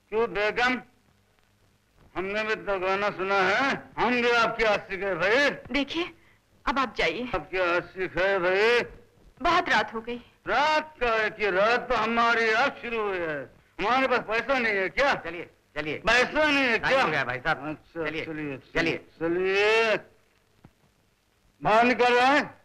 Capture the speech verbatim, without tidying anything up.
क्यों बेगम, हमने भी तो गाना सुना है, हम भी आपके आशिक है भाई। देखिए अब आप जाइए। आपके आशिक है भाई। बहुत रात हो गई। रात का है कि रात तो हमारी अब शुरू हुई है। हमारे पास पैसा नहीं है क्या? चलिए चलिए। पैसा नहीं है क्या? हो गया भाई साहब। अच्छा चलिए चलिए चलिए चलिए। बाहर निकल रहे हैं।